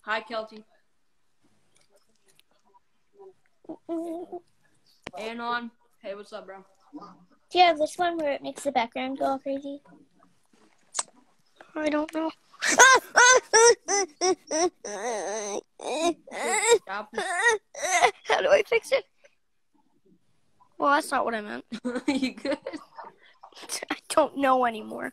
Hi, Kelty. Anon. Hey, what's up, bro? Do you have this one where it makes the background go all crazy? I don't know. Stop. How do I fix it? Well, that's not what I meant. You good? I don't know anymore.